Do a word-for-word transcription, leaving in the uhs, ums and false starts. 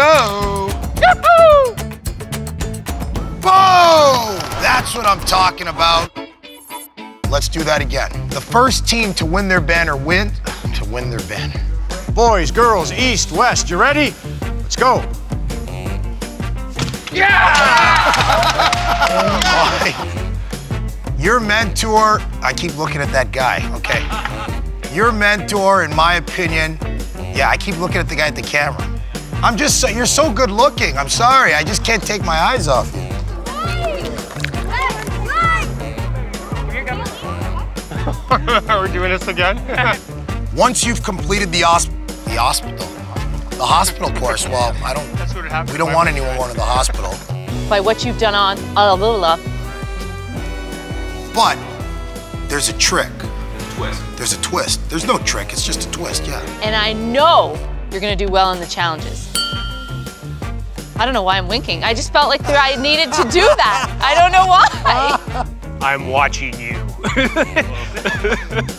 go. Yahoo! Boom! That's what I'm talking about. Let's do that again. The first team to win their banner win, to win their banner. Boys, girls, east, west, you ready? Let's go. Yeah! Your mentor, I keep looking at that guy, okay. Your mentor, in my opinion, yeah, I keep looking at the guy at the camera. I'm just so, you're so good looking. I'm sorry, I just can't take my eyes off you. We're doing this again? Once you've completed the, hosp the hospital, the hospital course, well, I don't, That's what happened. we don't want anyone going to the hospital. By what you've done on uh, Lula. But there's a trick. Twist. There's a twist. There's no trick, it's just a twist, yeah. And I know you're gonna do well in the challenges. I don't know why I'm winking. I just felt like I needed to do that. I don't know why. I'm watching you.